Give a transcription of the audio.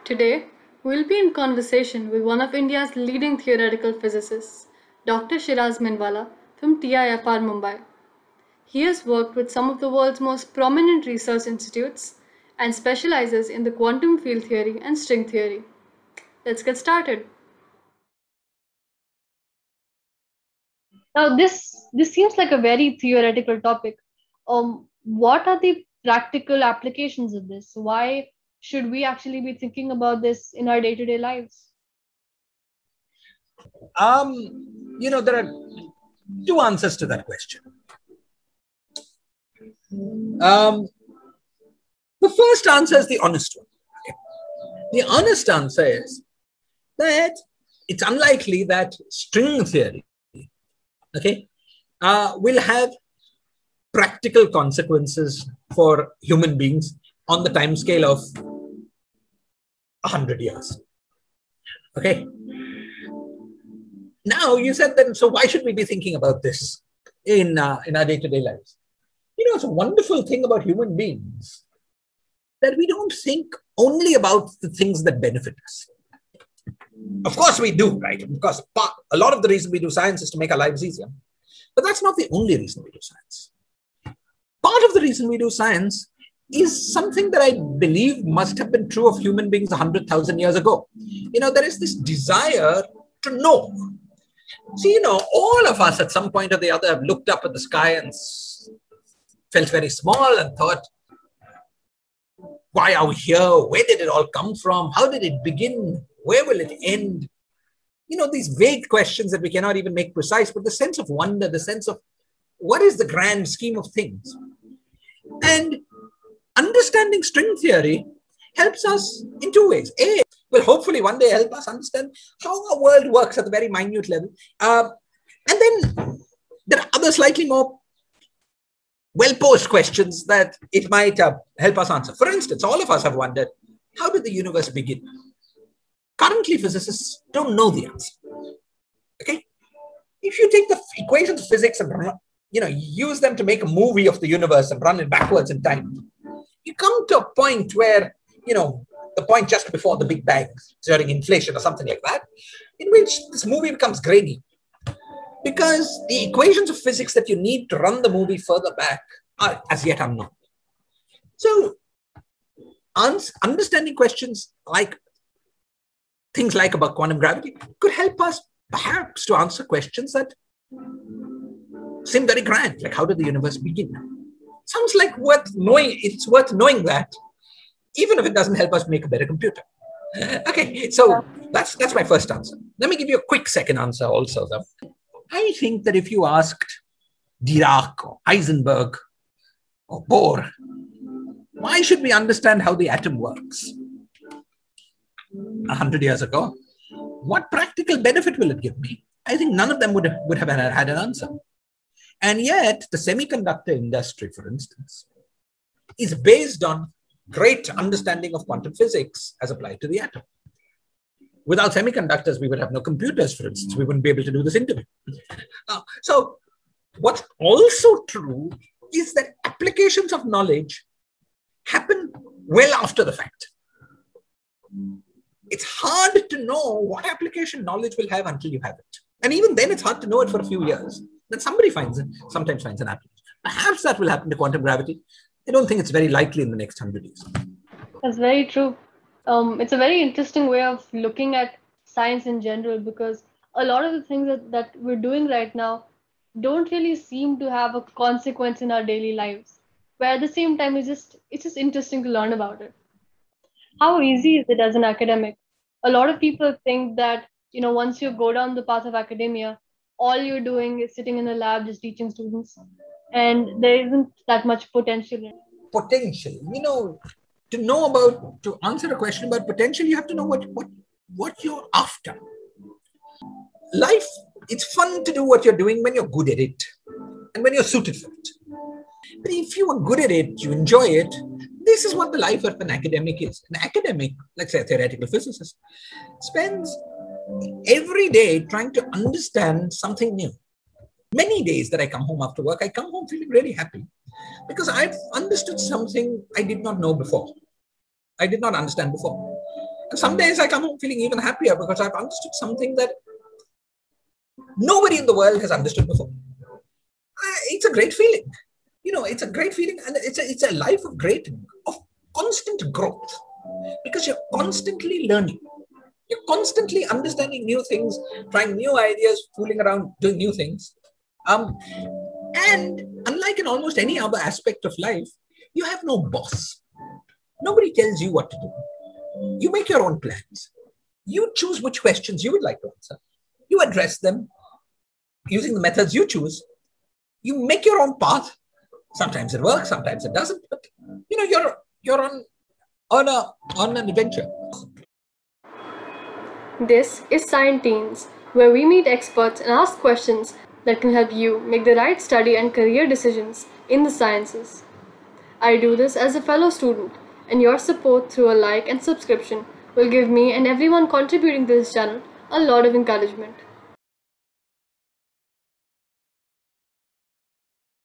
Today, we'll be in conversation with one of India's leading theoretical physicists, Dr. Shiraz Minwalla from TFIR Mumbai. He has worked with some of the world's most prominent research institutes and specializes in the quantum field theory and string theory. Let's get started. Now, this seems like a very theoretical topic. What are the practical applications of this? Why should we actually be thinking about this in our day-to-day lives? There are two answers to that question. The first answer is the honest one. Okay. The honest answer is that it's unlikely that string theory, will have practical consequences for human beings on the timescale of 100 years. Okay. Now you said then, so why should we be thinking about this in our day-to-day lives? It's a wonderful thing about human beings that we don't think only about the things that benefit us. Of course we do, right? Because a lot of the reason we do science is to make our lives easier. But that's not the only reason we do science. Part of the reason we do science is something that I believe must have been true of human beings 100,000 years ago. There is this desire to know. See, all of us at some point or the other have looked up at the sky and felt very small and thought, why are we here? Where did it all come from? How did it begin? Where will it end? These vague questions that we cannot even make precise, but the sense of wonder, the sense of what is the grand scheme of things? And understanding string theory helps us in two ways. A, will hopefully one day help us understand how our world works at the very minute level. And then there are other slightly more well-posed questions that it might help us answer. For instance, all of us have wondered, how did the universe begin? Currently, physicists don't know the answer. Okay? If you take the equations of physics and use them to make a movie of the universe and run it backwards in time, you come to a point where, the point just before the Big Bang, during inflation or something like that, in which this movie becomes grainy. Because the equations of physics that you need to run the movie further back are as yet unknown. So, understanding questions like things like about quantum gravity could help us perhaps to answer questions that seem very grand, like how did the universe begin? Sounds like worth knowing. It's worth knowing that, even if it doesn't help us make a better computer. Okay, so that's my first answer. Let me give you a quick second answer also, though. I think that if you asked Dirac or Heisenberg or Bohr, why should we understand how the atom works 100 years ago? What practical benefit will it give me? I think none of them would have had an answer. And yet, the semiconductor industry, for instance, is based on great understanding of quantum physics as applied to the atom. Without semiconductors, we would have no computers, for instance. We wouldn't be able to do this interview. So what's also true is that applications of knowledge happen well after the fact. It's hard to know what application knowledge will have until you have it. And even then, it's hard to know it for a few years. Then somebody sometimes finds an application. Perhaps that will happen to quantum gravity. I don't think it's very likely in the next 100 years. That's very true. It's a very interesting way of looking at science in general, because a lot of the things that we're doing right now don't really seem to have a consequence in our daily lives. But at the same time, it's just interesting to learn about it. How easy is it as an academic? A lot of people think that, once you go down the path of academia, all you're doing is sitting in a lab just teaching students, and there isn't that much potential in it. Potential, to answer a question about potential, you have to know what you're after. Life, it's fun to do what you're doing when you're good at it and when you're suited for it. But if you are good at it, you enjoy it, this is what the life of an academic is. An academic, let's say a theoretical physicist, spends every day trying to understand something new. Many days that I come home after work, I come home feeling really happy because I've understood something I did not know before. I did not understand before. And some days I come home feeling even happier because I've understood something that nobody in the world has understood before. It's a great feeling. It's a great feeling, and it's a life of constant growth, because you're constantly learning. You're constantly understanding new things, trying new ideas, fooling around, doing new things. And unlike in almost any other aspect of life, you have no boss. Nobody tells you what to do. You make your own plans. You choose which questions you would like to answer. You address them using the methods you choose. You make your own path. Sometimes it works, sometimes it doesn't. But you're on an adventure. This is Scienteens, where we meet experts and ask questions that can help you make the right study and career decisions in the sciences. I do this as a fellow student, and your support through a like and subscription will give me and everyone contributing to this channel a lot of encouragement.